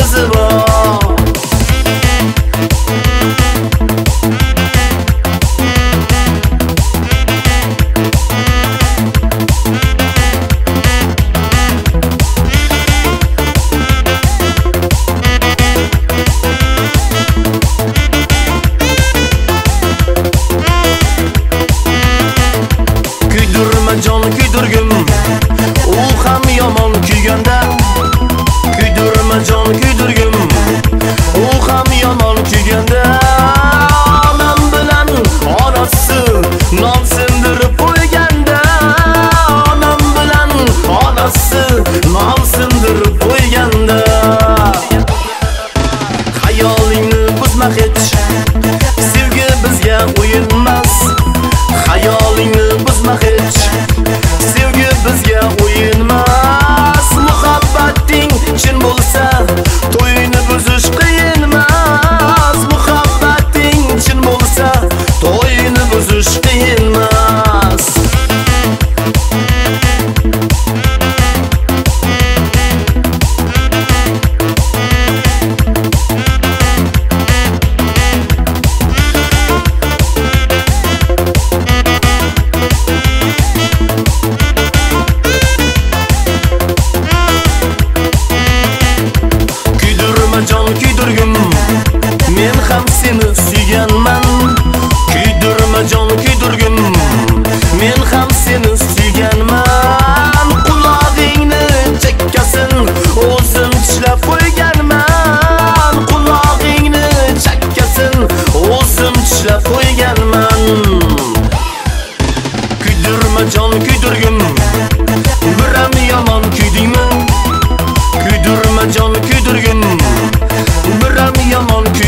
izi bor. Jon kuydirgim, u ham yomon kuyganda. Kuydirma jon kuydirgim, u ham yomon kuyganda. Onam bilan onasi non sindirib qo'yganda. Onam bilan onasi non sindirib qo'yganda. Xayolingni buzma hech, sevgi bizga o'yin emas. Xayolingni buzma hech, sevgi bizga o'yin emas. Muhabbating chin bo'lsa, to'yini buzish qiyin emas. Muhabbating chin bo'lsa, to'yini buzish qiyin emas. Jon kuydirgim, men ham seni suyganman. Kuydirma jon kuydirgim, men ham seni suyganman. Qulog'ingni chakkasin o'zim tishlab qo'yganman. Qulog'ingni chakkasin o'zim tishlab qo'yganman. Kuydirma jon kuydirgim, biram yomon kuydingmi? Kuydirma jon kuydirgim, biram yomon